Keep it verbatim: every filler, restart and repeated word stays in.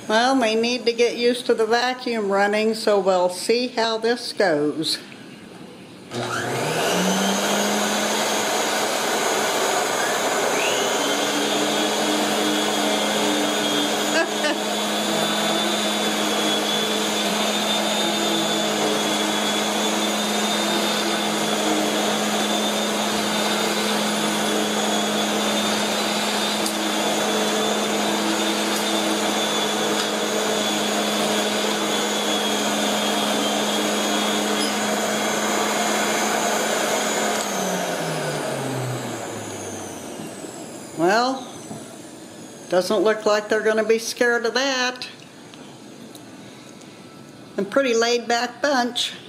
Well, we need to get used to the vacuum running, so we'll see how this goes. Well, doesn't look like they're going to be scared of that. A pretty laid back bunch.